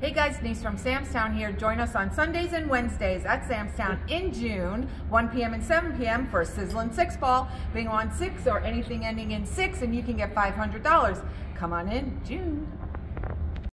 Hey guys, Denise from Sam's Town here. Join us on Sundays and Wednesdays at Sam's Town in June, 1 p.m. and 7 p.m. for a Sizzlin 6 ball. Bingo on 6 or anything ending in 6 and you can get $500. Come on in, June.